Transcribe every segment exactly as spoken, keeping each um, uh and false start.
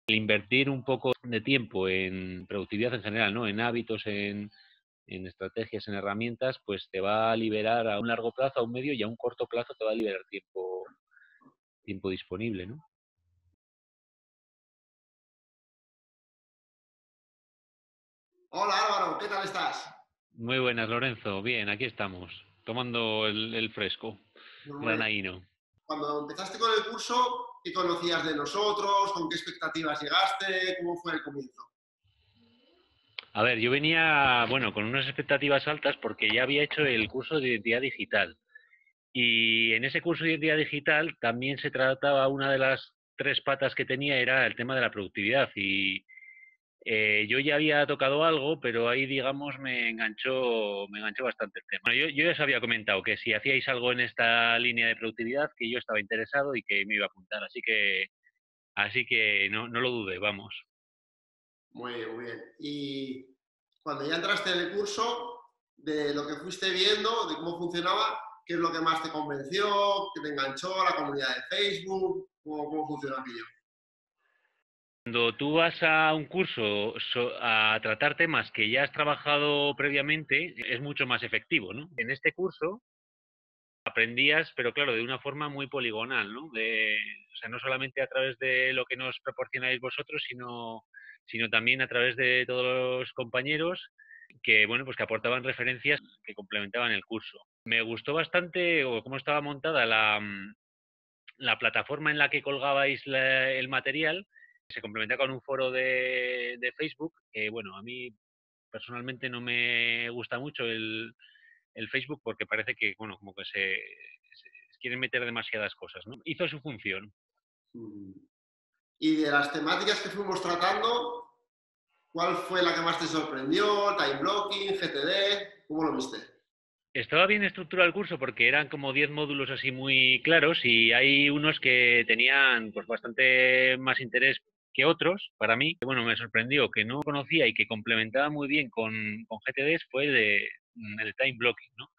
El invertir un poco de tiempo en productividad en general, ¿no? En hábitos, en, en estrategias, en herramientas, pues te va a liberar a un largo plazo, a un medio y a un corto plazo te va a liberar tiempo, tiempo disponible, ¿no? Hola Álvaro, ¿qué tal estás? Muy buenas, Lorenzo. Bien, aquí estamos, tomando el, el fresco Pues muy bien. granaíno. Cuando empezaste con el curso, ¿qué conocías de nosotros? ¿Con qué expectativas llegaste? ¿Cómo fue el comienzo? A ver, yo venía, bueno, con unas expectativas altas porque ya había hecho el curso de identidad digital. Y en ese curso de identidad digital también se trataba, una de las tres patas que tenía era el tema de la productividad. Y eh, yo ya había tocado algo, pero ahí, digamos, me enganchó, me enganchó bastante el tema. Bueno, yo, yo ya os había comentado que si hacíais algo en esta línea de productividad, que yo estaba interesado y que me iba a apuntar. Así que, así que no, no lo dudé, vamos. Muy bien, muy bien. Y cuando ya entraste en el curso, de lo que fuiste viendo, de cómo funcionaba, ¿qué es lo que más te convenció? ¿Qué te enganchó? ¿La comunidad de Facebook? ¿Cómo, cómo funciona aquello? Cuando tú vas a un curso so- a tratar temas que ya has trabajado previamente, es mucho más efectivo, ¿no? En este curso aprendías, pero claro, de una forma muy poligonal, ¿no? De, o sea, no solamente a través de lo que nos proporcionáis vosotros, sino, sino también a través de todos los compañeros que, bueno, pues que aportaban referencias que complementaban el curso. Me gustó bastante o cómo estaba montada la, mm, la plataforma en la que colgabais la- el material. Se complementa con un foro de, de Facebook, que bueno, a mí personalmente no me gusta mucho el, el Facebook porque parece que, bueno, como que se, se quieren meter demasiadas cosas, ¿no? Hizo su función. Mm. Y de las temáticas que fuimos tratando, ¿cuál fue la que más te sorprendió? ¿Time blocking, G T D? ¿Cómo lo viste? Estaba bien estructurado el curso porque eran como diez módulos así muy claros y hay unos que tenían pues bastante más interés que otros para mí. Bueno, me sorprendió que no conocía y que complementaba muy bien con, con G T D fue el de el time blocking, ¿no?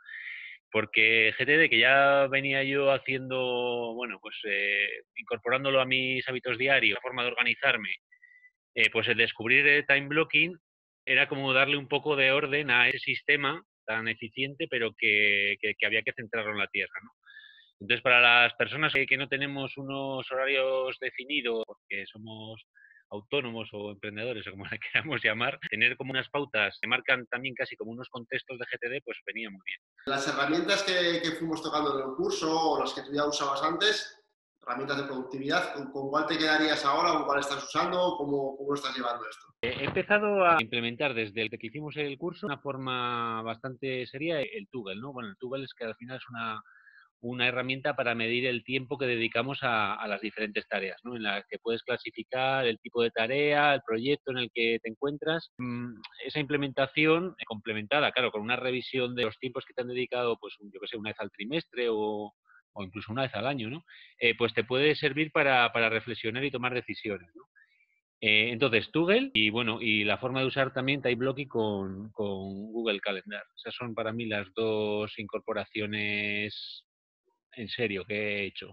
Porque G T D, que ya venía yo haciendo, bueno, pues eh, incorporándolo a mis hábitos diarios, la forma de organizarme, eh, pues el descubrir el time blocking era como darle un poco de orden a ese sistema tan eficiente, pero que, que, que había que centrarlo en la tierra, ¿no? Entonces, para las personas que, que no tenemos unos horarios definidos, porque somos autónomos o emprendedores, o como le queramos llamar, tener como unas pautas que marcan también casi como unos contextos de G T D, pues venía muy bien. Las herramientas que, que fuimos tocando en el curso o las que tú ya usabas antes, herramientas de productividad, ¿con, con cuál te quedarías ahora? ¿Con cuál estás usando? ¿Cómo, cómo lo estás llevando esto? He empezado a implementar desde el que hicimos el curso de una forma bastante seria el Toggle, ¿no? Bueno, el Toggle es que al final es una, una herramienta para medir el tiempo que dedicamos a, a las diferentes tareas, ¿no? En la que puedes clasificar el tipo de tarea, el proyecto en el que te encuentras. Mm, Esa implementación complementada, claro, con una revisión de los tiempos que te han dedicado, pues yo que sé, una vez al trimestre o, o incluso una vez al año, ¿no? Eh, pues te puede servir para, para reflexionar y tomar decisiones, ¿no? Eh, entonces, Toggle y bueno, y la forma de usar también TypeBlocking con, con Google Calendar. Esas son para mí las dos incorporaciones en serio que he hecho.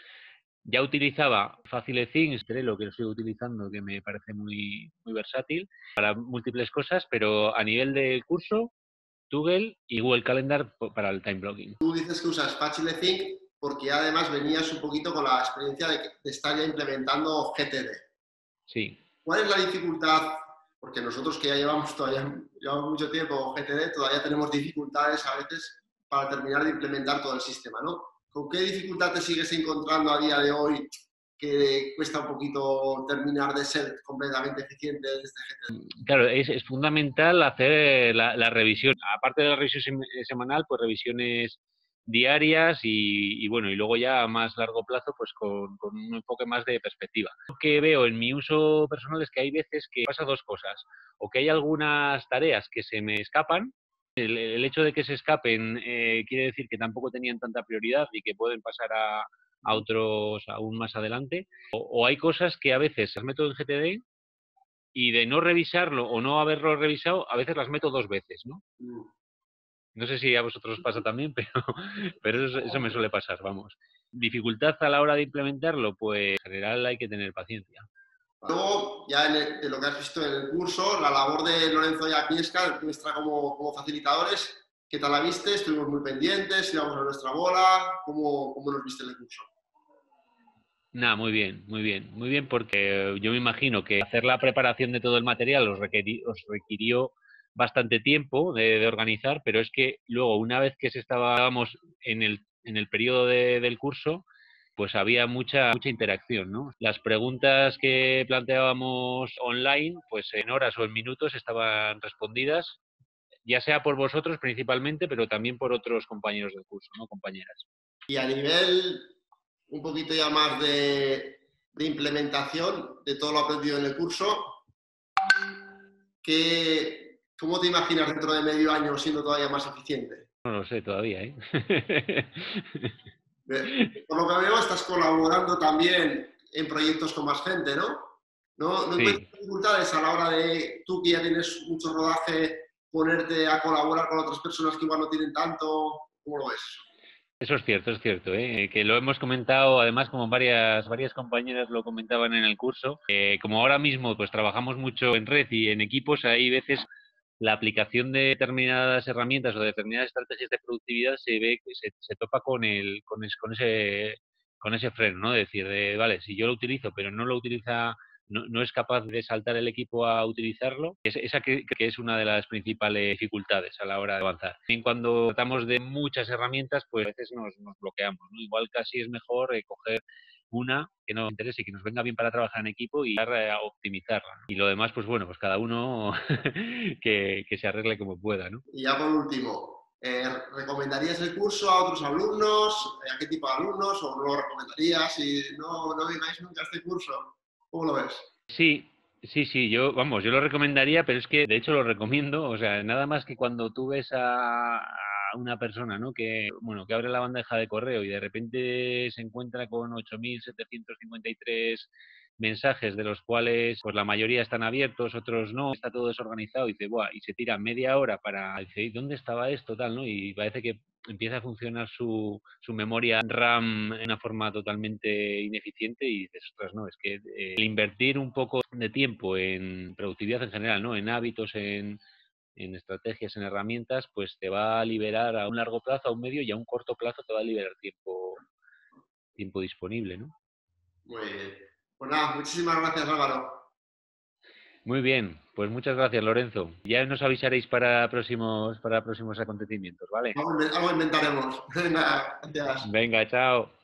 Ya utilizaba FacileThings, Trello, que lo sigo utilizando, que me parece muy, muy versátil para múltiples cosas, pero a nivel del curso, Toggle y Google Calendar para el time blocking. Tú dices que usas FaciliThink porque ya además venías un poquito con la experiencia de, de estar ya implementando G T D. Sí. ¿Cuál es la dificultad? Porque nosotros que ya llevamos todavía llevamos mucho tiempo G T D, todavía tenemos dificultades a veces para terminar de implementar todo el sistema, ¿no? ¿Con qué dificultad te sigues encontrando a día de hoy que cuesta un poquito terminar de ser completamente eficiente desde G T D? Claro, es, es fundamental hacer la, la revisión. Aparte de la revisión sem- semanal, pues revisiones diarias y, y bueno, y luego ya a más largo plazo, pues con, con un enfoque más de perspectiva. Lo que veo en mi uso personal es que hay veces que pasa dos cosas, o que hay algunas tareas que se me escapan. El, el hecho de que se escapen eh, quiere decir que tampoco tenían tanta prioridad y que pueden pasar a, a otros aún más adelante. O, o hay cosas que a veces las meto en G T D y de no revisarlo o no haberlo revisado, a veces las meto dos veces, ¿no? Mm. No sé si a vosotros os pasa también, pero, pero eso, eso me suele pasar, vamos. Dificultad a la hora de implementarlo, pues en general hay que tener paciencia. Luego, ya en el- de lo que has visto en el curso, la labor de Lorenzo y Agnieszka, nuestra como, como facilitadores, ¿qué tal la viste? Estuvimos muy pendientes, íbamos a nuestra bola, ¿cómo, cómo nos viste en el curso? Nada, muy bien, muy bien, muy bien, porque yo me imagino que hacer la preparación de todo el material os, requerí, os requirió bastante tiempo de, de, organizar, pero es que luego, una vez que se estábamos en el, en el periodo de, del curso, pues había mucha, mucha interacción, ¿no? Las preguntas que planteábamos online, pues en horas o en minutos estaban respondidas, ya sea por vosotros principalmente, pero también por otros compañeros del curso, ¿no? Compañeras. Y a nivel un poquito ya más de, de implementación de todo lo aprendido en el curso, ¿qué, ¿cómo te imaginas dentro de medio año siendo todavía más eficiente? No lo sé todavía, ¿eh? Por lo que veo, estás colaborando también en proyectos con más gente, ¿no? ¿No, no encuentras Sí. dificultades a la hora de tú que ya tienes mucho rodaje, ponerte a colaborar con otras personas que igual no tienen tanto? ¿Cómo lo ves? Eso es cierto, es cierto, ¿eh? Que lo hemos comentado, además, como varias, varias compañeras lo comentaban en el curso, eh, como ahora mismo pues trabajamos mucho en red y en equipos, hay veces la aplicación de determinadas herramientas o de determinadas estrategias de productividad se ve que se, se topa con el con, es, con ese con ese freno, ¿no? De decir, de, vale, si yo lo utilizo, pero no lo utiliza, no, no es capaz de saltar el equipo a utilizarlo, es, esa que, que es una de las principales dificultades a la hora de avanzar. Y cuando tratamos de muchas herramientas, pues a veces nos, nos bloqueamos, ¿no? Igual casi es mejor eh, coger una que nos interese y que nos venga bien para trabajar en equipo y a optimizarla. Y lo demás, pues bueno, pues cada uno que, que se arregle como pueda, ¿no? Y ya por último, eh, ¿recomendarías el curso a otros alumnos? ¿A qué tipo de alumnos? ¿O no lo recomendarías? Si no, no vengáis nunca a este curso, ¿cómo lo ves? Sí, sí, sí, yo, vamos, yo lo recomendaría, pero es que de hecho lo recomiendo, o sea, nada más que cuando tú ves a, a una persona, ¿no? Que, bueno, que abre la bandeja de correo y de repente se encuentra con ocho mil setecientos cincuenta y tres mensajes, de los cuales pues la mayoría están abiertos, otros no, está todo desorganizado y dice, buah, y se tira media hora para decir, ¿dónde estaba esto? Tal, ¿no? Y parece que empieza a funcionar su, su memoria RAM de una forma totalmente ineficiente y dices, ostras, no, es que eh, el invertir un poco de tiempo en productividad en general, ¿no? En hábitos, en, en estrategias, en herramientas, pues te va a liberar a un largo plazo, a un medio y a un corto plazo te va a liberar tiempo, tiempo disponible, ¿no? Muy bien. Pues nada, muchísimas gracias, Álvaro. Muy bien, pues muchas gracias, Lorenzo. Ya nos avisaréis para próximos, para próximos acontecimientos, ¿vale? Algo, algo inventaremos. Venga, gracias. Venga, chao.